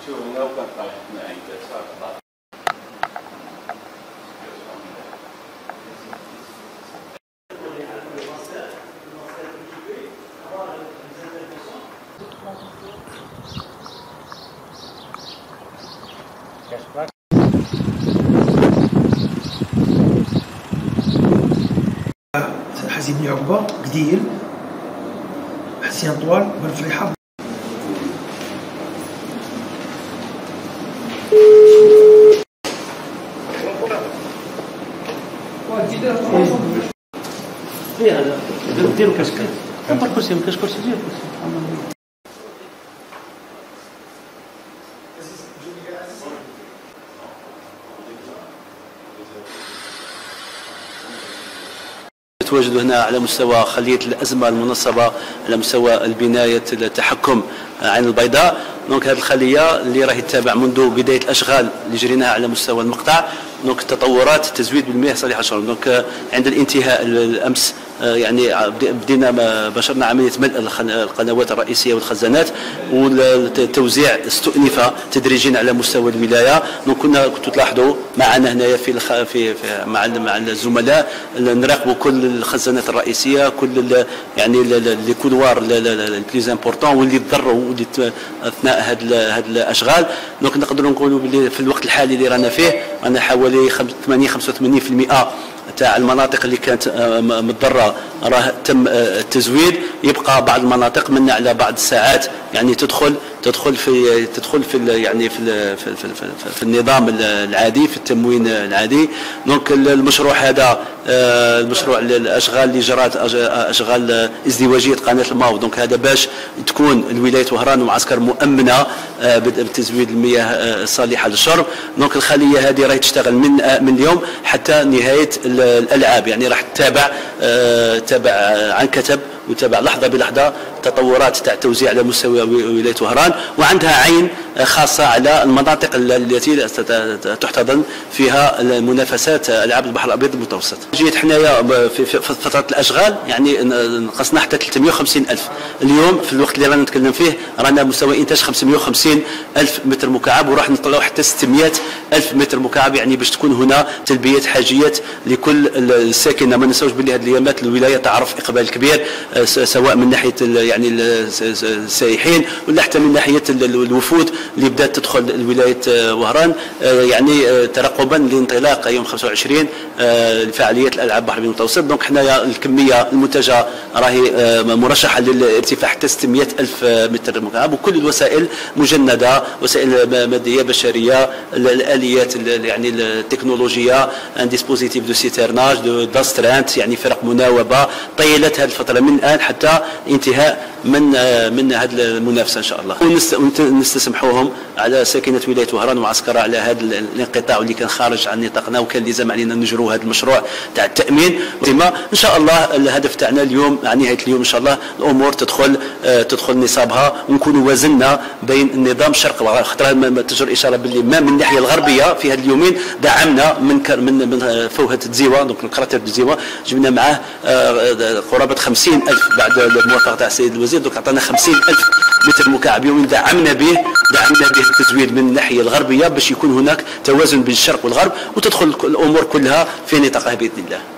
حسين بن عقبة قديل حسين طوال بن فريحة. هذا ديروا كاسكات كبر كرسي ما كاش كرسي دير كرسي. نتواجد هنا على مستوى خلية الأزمة المنصبة على مستوى البناية التحكم عين البيضاء. دونك هذه الخلية اللي راهي تتابع منذ بداية الأشغال اللي جريناها على مستوى المقطع. دونك التطورات التزويد بالمياه صالحة للشرب. دونك عند الانتهاء الأمس يعني بدينا بشرنا عملية ملء القنوات الرئيسية والخزانات، والتوزيع استؤنف تدريجيا على مستوى الولاية. دونك كنتوا تلاحظوا معنا هنايا في مع الزملاء نراقبوا كل الخزانات الرئيسية، كل يعني لي كولوار البليز امبورطون واللي تضروا اثناء هذه الاشغال. دونك نقدروا نقولوا باللي في الوقت الحالي اللي رانا فيه رانا حوالي 85% تاع المناطق اللي كانت متضرره راه تم التزويد. يبقى بعض المناطق منا على بعض الساعات يعني تدخل في يعني في النظام العادي، في التموين العادي. دونك المشروع هذا المشروع الاشغال اللي جرات اشغال ازدواجيه قناه الماو. دونك هذا باش تكون الولايه وهران ومعسكر مؤمنه بتزويد المياه الصالحه للشرب. دونك الخليه هذه راهي تشتغل من اليوم حتى نهايه الالعاب، يعني راح تتابع عن كتب وتابع لحظه بلحظه تطورات تاع التوزيع على مستوى ولايه وهران، وعندها عين خاصه على المناطق التي تحتضن فيها المنافسات العاب البحر الابيض المتوسط. جيت حنايا في فتره الاشغال يعني نقصنا حتى 350,000. اليوم في الوقت اللي رانا نتكلم فيه رانا مستوى انتاج 550,000 متر مكعب، وراح نطلعوا حتى 600,000 متر مكعب، يعني باش تكون هنا تلبيه حاجيات لكل الساكنه. ما ننساوش باللي هذه الايامات الولايه تعرف اقبال كبير سواء من ناحيه يعني السائحين ولا حتى من ناحيه الوفود اللي بدات تدخل الولايه وهران، يعني ترقبا لانطلاق يوم 25 لفعاليات الالعاب البحر المتوسط. دونك حنايا الكميه المنتجه راهي مرشحه للارتفاع حتى 600,000 متر مكعب، وكل الوسائل مجنده، وسائل ماديه بشريه، الاليات يعني التكنولوجيه، ان ديسبوزيتيف دو سيترناج داسترانت، يعني فرق مناوبه طيله هذه الفتره من الان حتى انتهاء من هذه المنافسه ان شاء الله. ونستسمحوهم على ساكنه ولايه وهران ومعسكرها على هذا الانقطاع اللي كان خارج عن نطاقنا، وكان لزم علينا نجروا هذا المشروع تاع التامين. ان شاء الله الهدف تاعنا اليوم مع نهايه اليوم ان شاء الله الامور تدخل نصابها، ونكونوا وزننا بين النظام الشرق والغرب. خاطر ما تجر اشاره باللي ما من الناحيه الغربيه في هذا اليومين دعمنا من فوهه تزيوه. دونك الكراتير تزيوه جبنا معاه قرابه 50,000 بعد الموافقه تاع السيد الوزير. دونك عطانا 50,000 متر مكعب يوميا دعمنا به التزويد من الناحيه الغربيه باش يكون هناك توازن بين الشرق والغرب، وتدخل الامور كلها في نطاقها باذن الله.